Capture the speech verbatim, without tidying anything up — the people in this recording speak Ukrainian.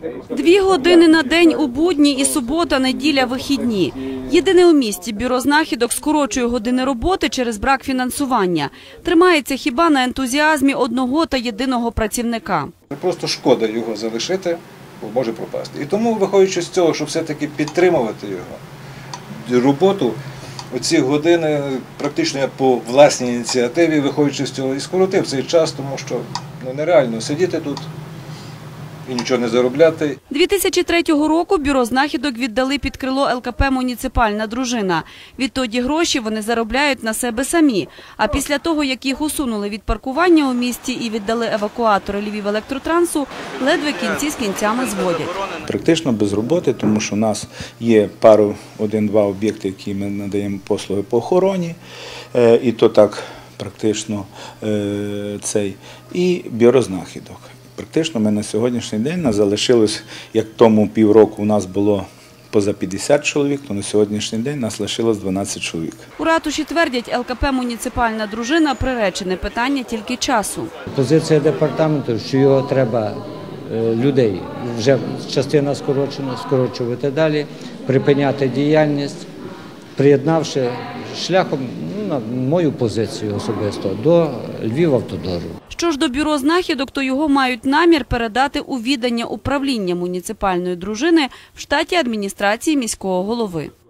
Дві години на день у будні і субота, неділя, вихідні. Єдине у місті бюро знахідок скорочує години роботи через брак фінансування. Тримається хіба на ентузіазмі одного та єдиного працівника. Просто шкода його залишити, бо може пропасти. І тому, виходячи з цього, щоб все-таки підтримувати його роботу, оці години практично я по власній ініціативі, виходячи з цього, і скоротив цей час, тому що ну, нереально сидіти тут і нічого не заробляти. дві тисячі третього року бюро знахідок віддали під крило ел ка пе «Муніципальна дружина». Відтоді гроші вони заробляють на себе самі. А після того, як їх усунули від паркування у місті і віддали евакуатори Львівелектротрансу, ледве кінці з кінцями зводять. Практично без роботи, тому що у нас є пару, один-два об'єкти, які ми надаємо послуги по охороні, і то так практично цей, і бюро знахідок. Практично ми на сьогоднішній день нас залишилось, як тому півроку у нас було поза п'ятдесят чоловік, то на сьогоднішній день нас лишилось дванадцять чоловік. У ратуші твердять, ел ка пе «Муніципальна дружина» приречене питання тільки часу. Позиція департаменту, що його треба, людей, вже частина скорочена, скорочувати далі, припиняти діяльність, приєднавши шляхом, ну, на мою позицію особисто, до Львівавтодору. Що ж до бюро знахідок, то його мають намір передати у відання управління муніципальної дружини в штаті адміністрації міського голови.